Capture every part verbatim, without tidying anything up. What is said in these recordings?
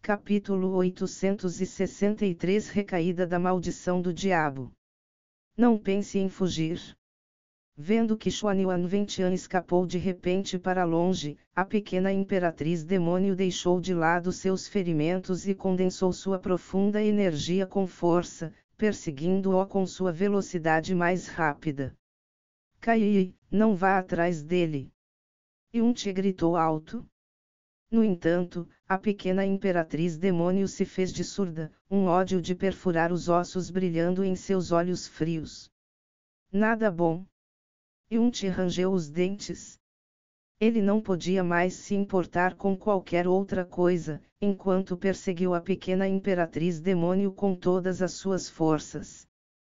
Capítulo oitocentos e sessenta e três Recaída da maldição do diabo. Não pense em fugir. Vendo que Xuanyuan Ventian escapou de repente para longe, a pequena imperatriz demônio deixou de lado seus ferimentos e condensou sua profunda energia com força, perseguindo-o com sua velocidade mais rápida. Cai, não vá atrás dele. Yunche gritou alto. No entanto, a pequena imperatriz demônio se fez de surda, um ódio de perfurar os ossos brilhando em seus olhos frios. Nada bom. Yunche rangeu os dentes. Ele não podia mais se importar com qualquer outra coisa, enquanto perseguiu a pequena imperatriz demônio com todas as suas forças.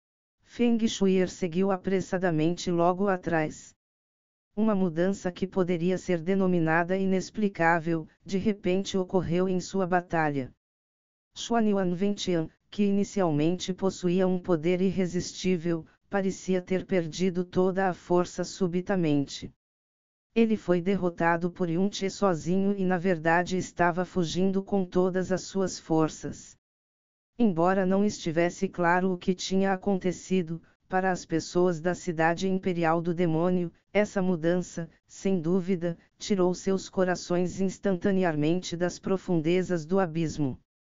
Feng Shuier seguiu apressadamente logo atrás. Uma mudança que poderia ser denominada inexplicável, de repente ocorreu em sua batalha. Xuanyuan Ventian, que inicialmente possuía um poder irresistível, parecia ter perdido toda a força subitamente. Ele foi derrotado por Yunche sozinho e na verdade estava fugindo com todas as suas forças. Embora não estivesse claro o que tinha acontecido, para as pessoas da cidade imperial do demônio, essa mudança, sem dúvida, tirou seus corações instantaneamente das profundezas do abismo.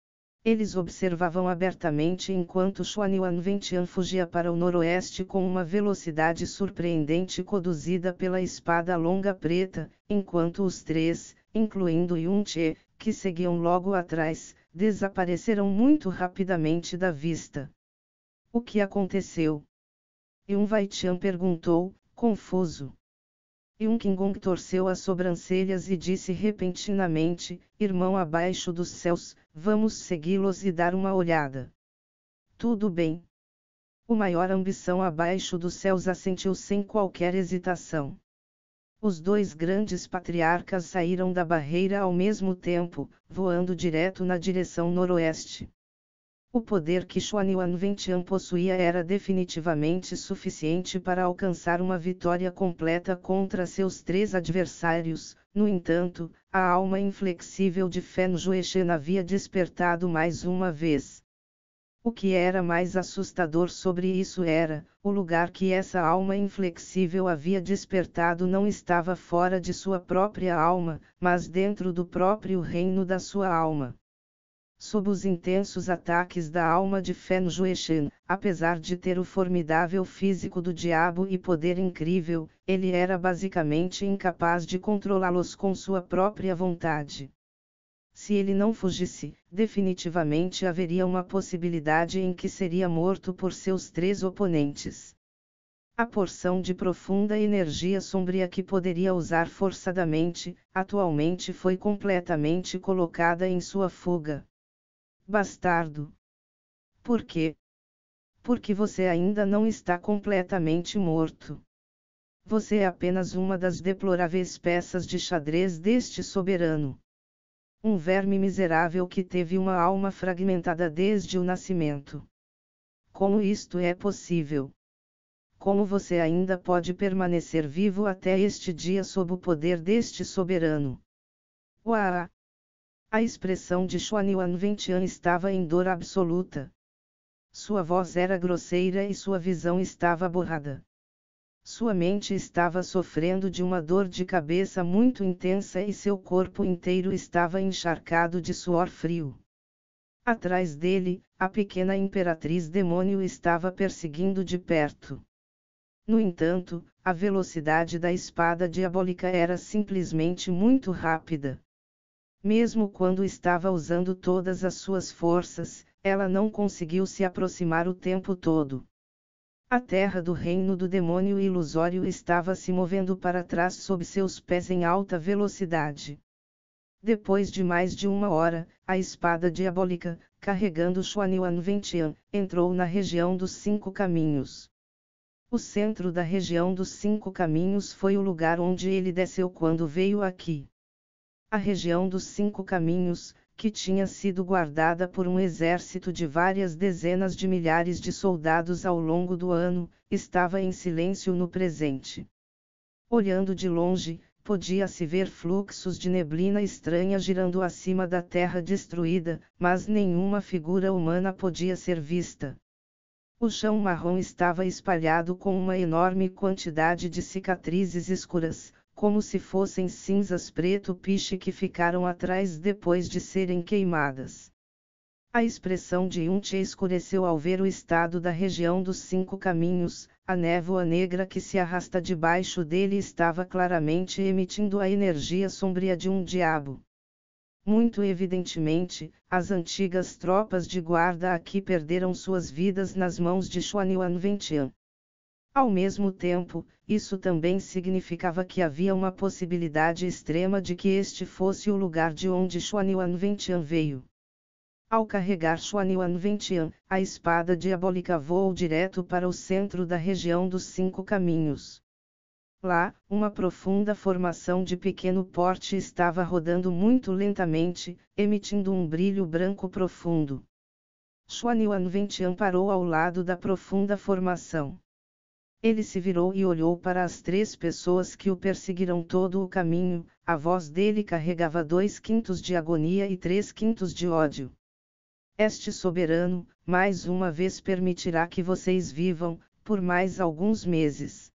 Eles observavam abertamente enquanto Xuanyuan Ventian fugia para o noroeste com uma velocidade surpreendente conduzida pela espada longa preta, enquanto os três, incluindo Yunche, que seguiam logo atrás, desapareceram muito rapidamente da vista. O que aconteceu? Yun Vaitian perguntou, confuso. Yun Qinggong torceu as sobrancelhas e disse repentinamente, irmão abaixo dos céus, vamos segui-los e dar uma olhada. Tudo bem. O maior ambição abaixo dos céus assentiu sem qualquer hesitação. Os dois grandes patriarcas saíram da barreira ao mesmo tempo, voando direto na direção noroeste. O poder que Xuanyuan Ventian possuía era definitivamente suficiente para alcançar uma vitória completa contra seus três adversários. No entanto, a alma inflexível de Fen Jueshen havia despertado mais uma vez. O que era mais assustador sobre isso era, o lugar que essa alma inflexível havia despertado não estava fora de sua própria alma, mas dentro do próprio reino da sua alma. Sob os intensos ataques da alma de Fen Jueshen, apesar de ter o formidável físico do diabo e poder incrível, ele era basicamente incapaz de controlá-los com sua própria vontade. Se ele não fugisse, definitivamente haveria uma possibilidade em que seria morto por seus três oponentes. A porção de profunda energia sombria que poderia usar forçadamente, atualmente foi completamente colocada em sua fuga. Bastardo! Por quê? Porque você ainda não está completamente morto. Você é apenas uma das deploráveis peças de xadrez deste soberano. Um verme miserável que teve uma alma fragmentada desde o nascimento. Como isto é possível? Como você ainda pode permanecer vivo até este dia sob o poder deste soberano? Uau! A expressão de Xuanyuan Ventian estava em dor absoluta. Sua voz era grosseira e sua visão estava borrada. Sua mente estava sofrendo de uma dor de cabeça muito intensa e seu corpo inteiro estava encharcado de suor frio. Atrás dele, a pequena imperatriz demônio estava perseguindo de perto. No entanto, a velocidade da espada diabólica era simplesmente muito rápida. Mesmo quando estava usando todas as suas forças, ela não conseguiu se aproximar o tempo todo. A terra do reino do demônio ilusório estava se movendo para trás sob seus pés em alta velocidade. Depois de mais de uma hora, a espada diabólica, carregando Xuanyuan Ventian, entrou na região dos Cinco Caminhos. O centro da região dos Cinco Caminhos foi o lugar onde ele desceu quando veio aqui. A região dos Cinco Caminhos, que tinha sido guardada por um exército de várias dezenas de milhares de soldados ao longo do ano, estava em silêncio no presente. Olhando de longe, podia-se ver fluxos de neblina estranha girando acima da terra destruída, mas nenhuma figura humana podia ser vista. O chão marrom estava espalhado com uma enorme quantidade de cicatrizes escuras, como se fossem cinzas preto piche que ficaram atrás depois de serem queimadas. A expressão de Yunche escureceu ao ver o estado da região dos cinco caminhos. A névoa negra que se arrasta debaixo dele estava claramente emitindo a energia sombria de um diabo. Muito evidentemente, as antigas tropas de guarda aqui perderam suas vidas nas mãos de Xuanyuan Ventian. Ao mesmo tempo, isso também significava que havia uma possibilidade extrema de que este fosse o lugar de onde Xuanyuan Ventian veio. Ao carregar Xuanyuan Ventian, a espada diabólica voou direto para o centro da região dos cinco caminhos. Lá, uma profunda formação de pequeno porte estava rodando muito lentamente, emitindo um brilho branco profundo. Xuanyuan Ventian parou ao lado da profunda formação. Ele se virou e olhou para as três pessoas que o perseguiram todo o caminho. A voz dele carregava dois quintos de agonia e três quintos de ódio. Este soberano, mais uma vez permitirá que vocês vivam, por mais alguns meses.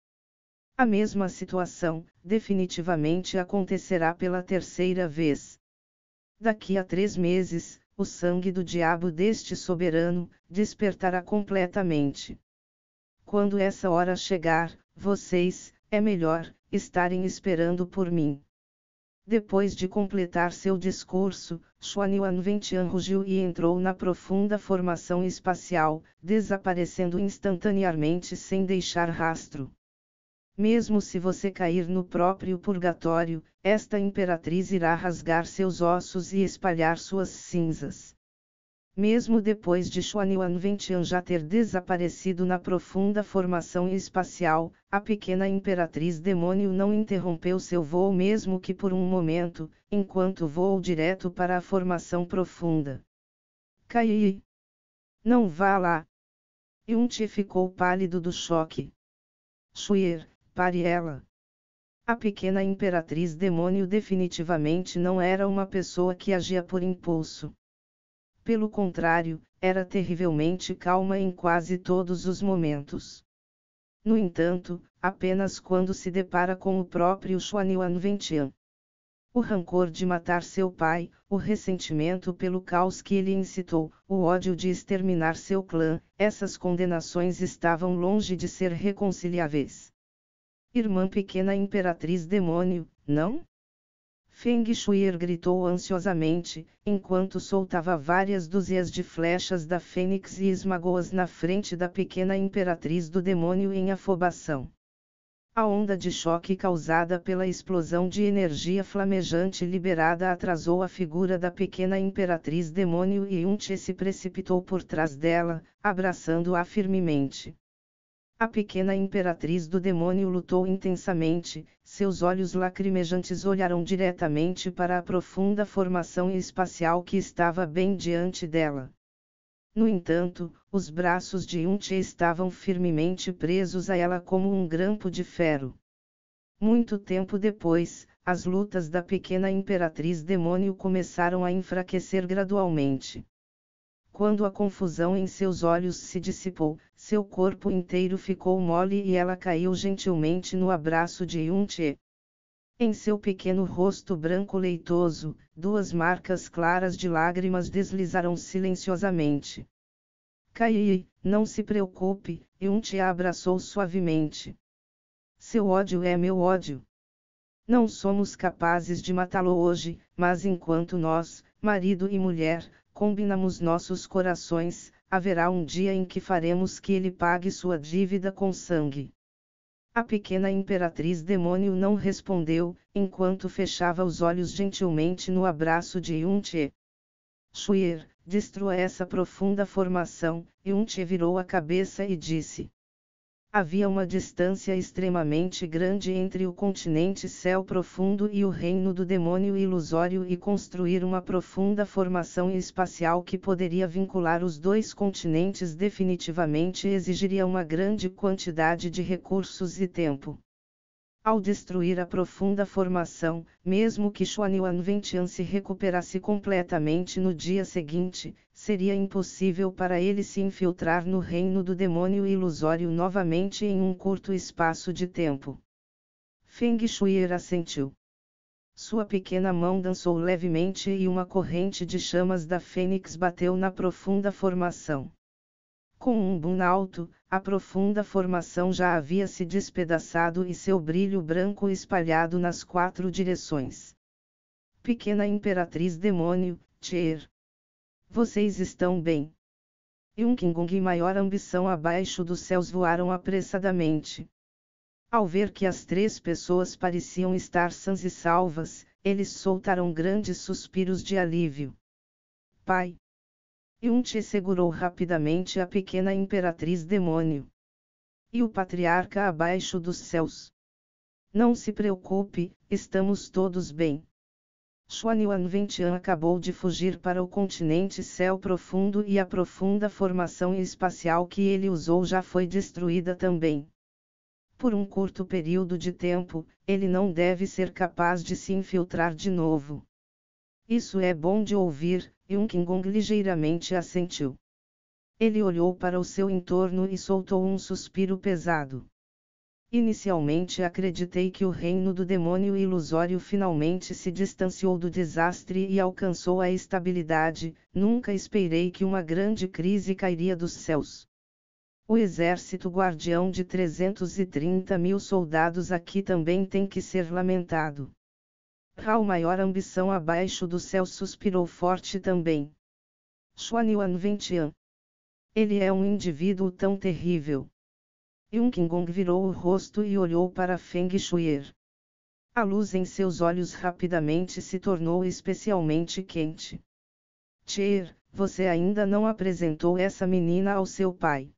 A mesma situação, definitivamente acontecerá pela terceira vez. Daqui a três meses, o sangue do diabo deste soberano, despertará completamente. Quando essa hora chegar, vocês, é melhor, estarem esperando por mim. Depois de completar seu discurso, Xuanyuan Ventian rugiu e entrou na profunda formação espacial, desaparecendo instantaneamente sem deixar rastro. Mesmo se você cair no próprio purgatório, esta imperatriz irá rasgar seus ossos e espalhar suas cinzas. Mesmo depois de Xuanyuan Ventian já ter desaparecido na profunda formação espacial, a pequena imperatriz demônio não interrompeu seu voo mesmo que por um momento, enquanto voou direto para a formação profunda. Cai! Não vá lá! Yunche ficou pálido do choque. Xuyer, pare ela! A pequena imperatriz demônio definitivamente não era uma pessoa que agia por impulso. Pelo contrário, era terrivelmente calma em quase todos os momentos. No entanto, apenas quando se depara com o próprio Xuanyuan Ventian. O rancor de matar seu pai, o ressentimento pelo caos que ele incitou, o ódio de exterminar seu clã, essas condenações estavam longe de ser reconciliáveis. Irmã pequena imperatriz demônio, não? Feng Shuier gritou ansiosamente, enquanto soltava várias dúzias de flechas da fênix e esmagou-as na frente da pequena imperatriz do demônio em afobação. A onda de choque causada pela explosão de energia flamejante liberada atrasou a figura da pequena imperatriz demônio e Yunche se precipitou por trás dela, abraçando-a firmemente. A pequena imperatriz do demônio lutou intensamente, seus olhos lacrimejantes olharam diretamente para a profunda formação espacial que estava bem diante dela. No entanto, os braços de Yunche estavam firmemente presos a ela como um grampo de ferro. Muito tempo depois, as lutas da pequena imperatriz demônio começaram a enfraquecer gradualmente. Quando a confusão em seus olhos se dissipou, seu corpo inteiro ficou mole e ela caiu gentilmente no abraço de Yunche. Em seu pequeno rosto branco leitoso, duas marcas claras de lágrimas deslizaram silenciosamente. Cai, não se preocupe, Yunche a abraçou suavemente. Seu ódio é meu ódio. Não somos capazes de matá-lo hoje, mas enquanto nós, marido e mulher, combinamos nossos corações, haverá um dia em que faremos que ele pague sua dívida com sangue. A pequena imperatriz demônio não respondeu, enquanto fechava os olhos gentilmente no abraço de Yunche. Shuier, destrua essa profunda formação, Yunche virou a cabeça e disse. Havia uma distância extremamente grande entre o continente céu profundo e o reino do demônio ilusório e construir uma profunda formação espacial que poderia vincular os dois continentes definitivamente exigiria uma grande quantidade de recursos e tempo. Ao destruir a profunda formação, mesmo que Xuanyuan Ventian se recuperasse completamente no dia seguinte, seria impossível para ele se infiltrar no reino do demônio ilusório novamente em um curto espaço de tempo. Feng Shuier assentiu. Sua pequena mão dançou levemente e uma corrente de chamas da fênix bateu na profunda formação. Com um boom alto, a profunda formação já havia se despedaçado e seu brilho branco espalhado nas quatro direções. Pequena Imperatriz Demônio, Tier. Vocês estão bem? Yunqingong e maior ambição abaixo dos céus voaram apressadamente. Ao ver que as três pessoas pareciam estar sãs e salvas, eles soltaram grandes suspiros de alívio. Pai! Yunche segurou rapidamente a pequena Imperatriz Demônio. E o patriarca abaixo dos céus. Não se preocupe, estamos todos bem. Xuanyuan Ventian acabou de fugir para o continente Céu Profundo e a profunda formação espacial que ele usou já foi destruída também. Por um curto período de tempo, ele não deve ser capaz de se infiltrar de novo. Isso é bom de ouvir, Yunqingong ligeiramente assentiu. Ele olhou para o seu entorno e soltou um suspiro pesado. Inicialmente acreditei que o reino do demônio ilusório finalmente se distanciou do desastre e alcançou a estabilidade, nunca esperei que uma grande crise cairia dos céus. O exército guardião de trezentos e trinta mil soldados aqui também tem que ser lamentado. Rao maior ambição abaixo do céu suspirou forte também. Xuanyuan Ventian. Ele é um indivíduo tão terrível. Yunqingong virou o rosto e olhou para Feng Shuier. A luz em seus olhos rapidamente se tornou especialmente quente. Tier, você ainda não apresentou essa menina ao seu pai.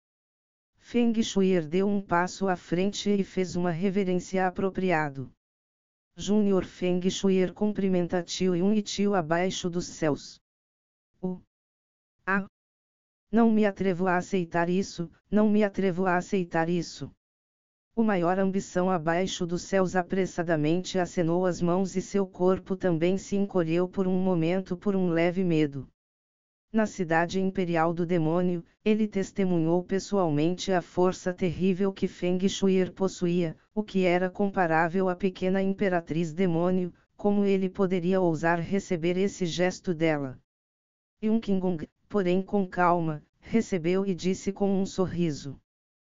Feng Shuier deu um passo à frente e fez uma reverência apropriado. Júnior Feng Shuier cumprimenta tio Yun e tio abaixo dos céus. O. Ah! Não me atrevo a aceitar isso, não me atrevo a aceitar isso. O maior ambição abaixo dos céus apressadamente acenou as mãos e seu corpo também se encolheu por um momento por um leve medo. Na cidade imperial do demônio, ele testemunhou pessoalmente a força terrível que Feng Shuier possuía, o que era comparável à pequena Imperatriz Demônio, como ele poderia ousar receber esse gesto dela? Yunqingong, porém com calma, recebeu e disse com um sorriso.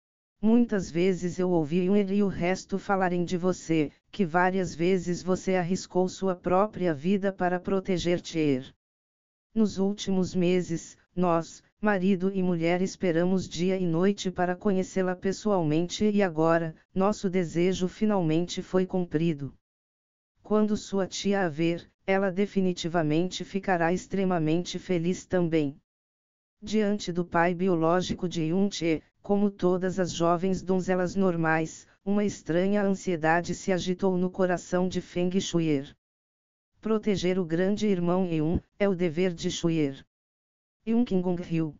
Muitas vezes eu ouvi Yun'er e o resto falarem de você, que várias vezes você arriscou sua própria vida para proteger Tier. Nos últimos meses, nós, marido e mulher, esperamos dia e noite para conhecê-la pessoalmente e agora, nosso desejo finalmente foi cumprido. Quando sua tia a ver, ela definitivamente ficará extremamente feliz também. Diante do pai biológico de Yunche, como todas as jovens donzelas normais, uma estranha ansiedade se agitou no coração de Feng Shuier. Proteger o grande irmão Yun, é o dever de Shuier. Yunqingong riu.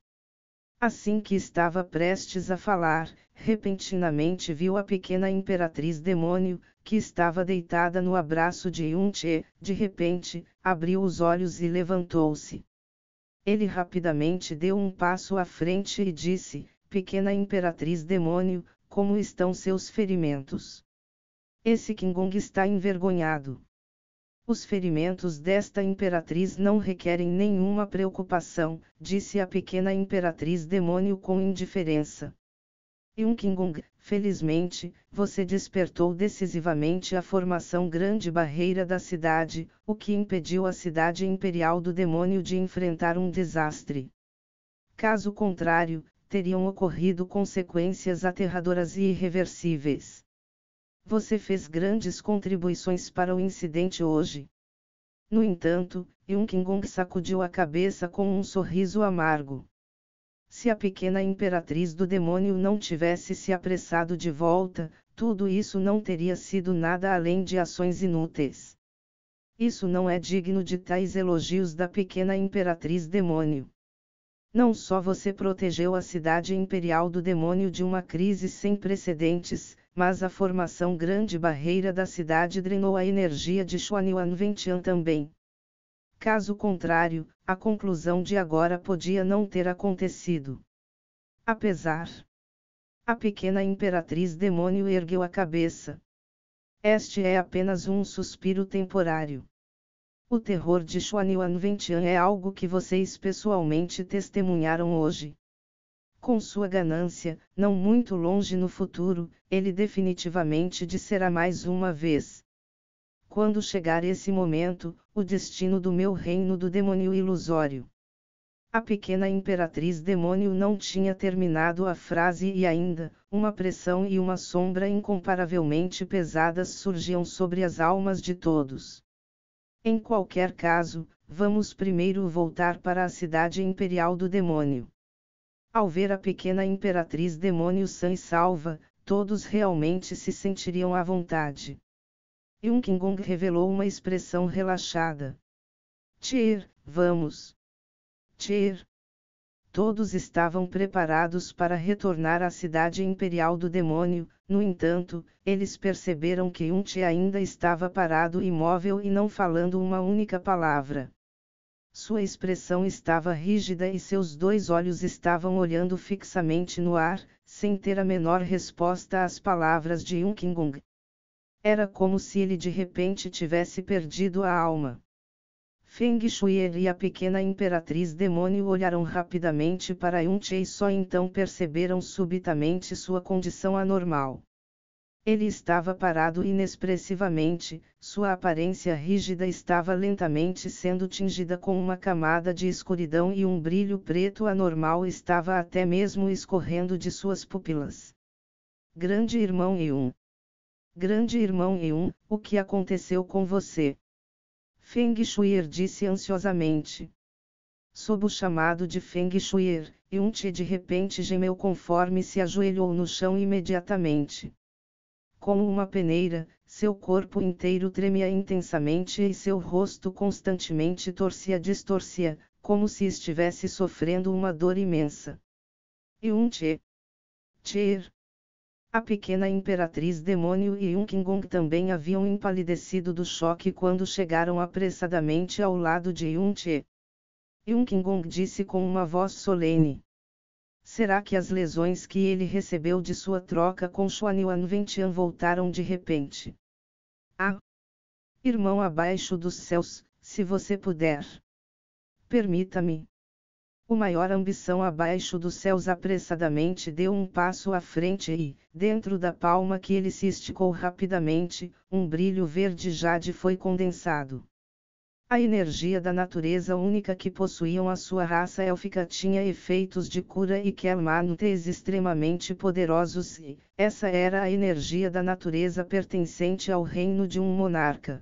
Assim que estava prestes a falar, repentinamente viu a pequena Imperatriz Demônio, que estava deitada no abraço de Yunche, de repente, abriu os olhos e levantou-se. Ele rapidamente deu um passo à frente e disse, pequena Imperatriz Demônio, como estão seus ferimentos? Esse Qingong está envergonhado. Os ferimentos desta imperatriz não requerem nenhuma preocupação, disse a pequena Imperatriz Demônio com indiferença. Yunqingong, felizmente, você despertou decisivamente a formação grande barreira da cidade, o que impediu a cidade imperial do demônio de enfrentar um desastre. Caso contrário, teriam ocorrido consequências aterradoras e irreversíveis. Você fez grandes contribuições para o incidente hoje. No entanto, Yunqingong sacudiu a cabeça com um sorriso amargo. Se a pequena Imperatriz do demônio não tivesse se apressado de volta, tudo isso não teria sido nada além de ações inúteis. Isso não é digno de tais elogios da pequena Imperatriz Demônio. Não só você protegeu a cidade imperial do demônio de uma crise sem precedentes, mas a formação Grande Barreira da cidade drenou a energia de Xuanyuan Ventian também. Caso contrário, a conclusão de agora podia não ter acontecido. Apesar. A pequena imperatriz demônio ergueu a cabeça. Este é apenas um suspiro temporário. O terror de Xuanyuan Ventian é algo que vocês pessoalmente testemunharam hoje. Com sua ganância, não muito longe no futuro, ele definitivamente disserá mais uma vez. Quando chegar esse momento, o destino do meu reino do demônio ilusório. A pequena imperatriz demônio não tinha terminado a frase e ainda, uma pressão e uma sombra incomparavelmente pesadas surgiam sobre as almas de todos. Em qualquer caso, vamos primeiro voltar para a cidade imperial do demônio. Ao ver a pequena imperatriz demônio sã e salva, todos realmente se sentiriam à vontade. Yunqingong revelou uma expressão relaxada. Tchir, vamos. Tchir. Todos estavam preparados para retornar à cidade imperial do demônio, no entanto, eles perceberam que Yunche ainda estava parado imóvel e não falando uma única palavra. Sua expressão estava rígida e seus dois olhos estavam olhando fixamente no ar, sem ter a menor resposta às palavras de Yunqingong. Era como se ele de repente tivesse perdido a alma. Feng Shuier e a pequena imperatriz demônio olharam rapidamente para Yunche e só então perceberam subitamente sua condição anormal. Ele estava parado inexpressivamente, sua aparência rígida estava lentamente sendo tingida com uma camada de escuridão e um brilho preto anormal estava até mesmo escorrendo de suas pupilas. Grande irmão Yun. Grande irmão Yun, o que aconteceu com você? Feng Shuier disse ansiosamente. Sob o chamado de Feng Shuier, Yunche de repente gemeu conforme se ajoelhou no chão imediatamente. Como uma peneira, seu corpo inteiro tremia intensamente e seu rosto constantemente torcia-distorcia, como se estivesse sofrendo uma dor imensa. Yunche. Tchir. A pequena imperatriz demônio e Yunqingong também haviam empalidecido do choque quando chegaram apressadamente ao lado de Yunche. Yunqingong disse com uma voz solene. Será que as lesões que ele recebeu de sua troca com Xuanyuan Ventian voltaram de repente? Ah! Irmão abaixo dos céus, se você puder. Permita-me. O maior ambição abaixo dos céus apressadamente deu um passo à frente e, dentro da palma que ele se esticou rapidamente, um brilho verde jade foi condensado. A energia da natureza única que possuíam a sua raça élfica tinha efeitos de cura e Kelmanutes extremamente poderosos e, essa era a energia da natureza pertencente ao reino de um monarca.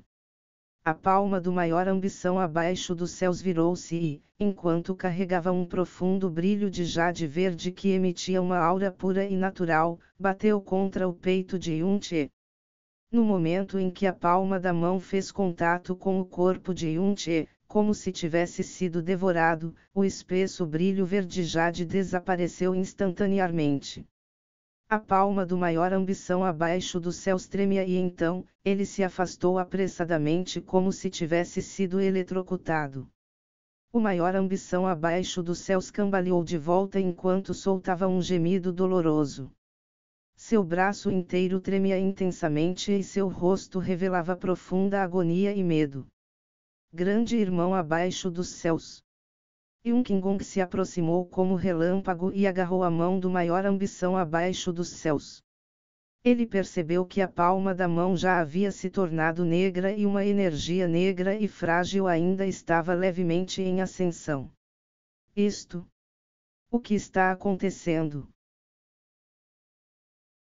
A palma do maior ambição abaixo dos céus virou-se e, enquanto carregava um profundo brilho de jade verde que emitia uma aura pura e natural, bateu contra o peito de Yunche. No momento em que a palma da mão fez contato com o corpo de Yunche, como se tivesse sido devorado, o espesso brilho verde jade desapareceu instantaneamente. A palma do maior ambição abaixo dos céus tremia e então, ele se afastou apressadamente como se tivesse sido eletrocutado. O maior ambição abaixo dos céus cambaleou de volta enquanto soltava um gemido doloroso. Seu braço inteiro tremia intensamente e seu rosto revelava profunda agonia e medo. Grande irmão abaixo dos céus. Yunqingong se aproximou como relâmpago e agarrou a mão do maior ambição abaixo dos céus. Ele percebeu que a palma da mão já havia se tornado negra e uma energia negra e frágil ainda estava levemente em ascensão. Isto. O que está acontecendo?